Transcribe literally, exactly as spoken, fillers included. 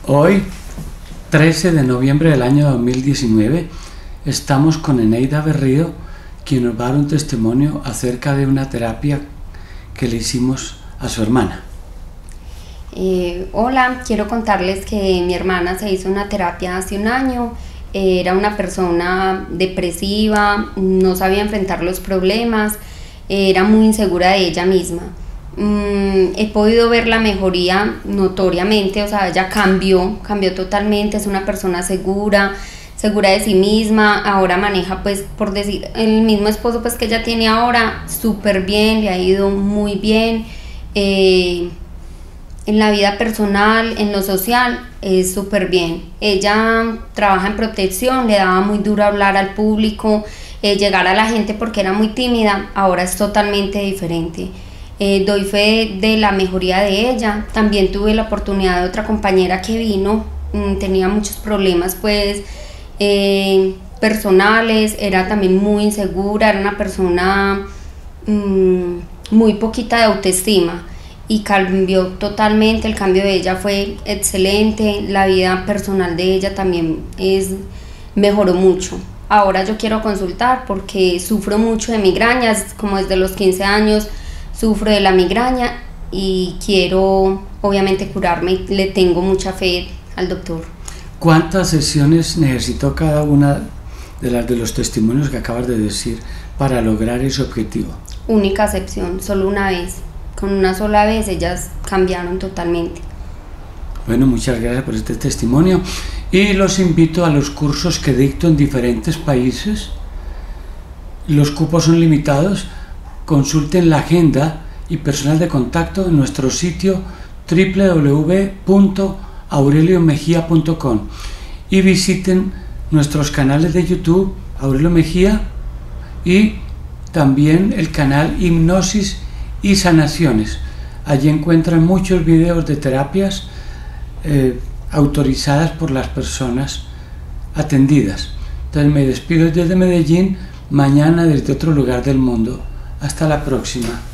Hoy, trece de noviembre del año dos mil diecinueve, estamos con Eneida Berrío, quien nos va a dar un testimonio acerca de una terapia que le hicimos a su hermana. Eh, hola, quiero contarles que mi hermana se hizo una terapia hace un año. Eh, era una persona depresiva, no sabía enfrentar los problemas, eh, era muy insegura de ella misma. Mm, he podido ver la mejoría notoriamente, o sea, ella cambió, cambió totalmente, es una persona segura, segura de sí misma. Ahora maneja, pues, por decir, el mismo esposo pues que ella tiene ahora, súper bien, le ha ido muy bien. Eh, en la vida personal, en lo social, es súper bien. Ella trabaja en protección, le daba muy duro hablar al público, eh, llegar a la gente porque era muy tímida. Ahora es totalmente diferente. Eh, doy fe de la mejoría de ella. También tuve la oportunidad de otra compañera que vino, mmm, tenía muchos problemas pues eh, personales, era también muy insegura, era una persona mmm, muy poquita de autoestima, y cambió totalmente. El cambio de ella fue excelente, la vida personal de ella también es, mejoró mucho. Ahora yo quiero consultar porque sufro mucho de migrañas, como desde los quince años sufro de la migraña y quiero obviamente curarme y le tengo mucha fe al doctor. ¿Cuántas sesiones necesitó cada una de las de los testimonios que acabas de decir para lograr ese objetivo? Única excepción, solo una vez. Con una sola vez ellas cambiaron totalmente. Bueno, muchas gracias por este testimonio y los invito a los cursos que dicto en diferentes países. Los cupos son limitados. Consulten la agenda y personal de contacto en nuestro sitio doble u doble u doble u punto aurelio mejía punto com y visiten nuestros canales de YouTube, Aurelio Mejía, y también el canal Hipnosis y Sanaciones. Allí encuentran muchos videos de terapias eh, autorizadas por las personas atendidas. Entonces me despido desde Medellín, mañana desde otro lugar del mundo. Hasta la próxima.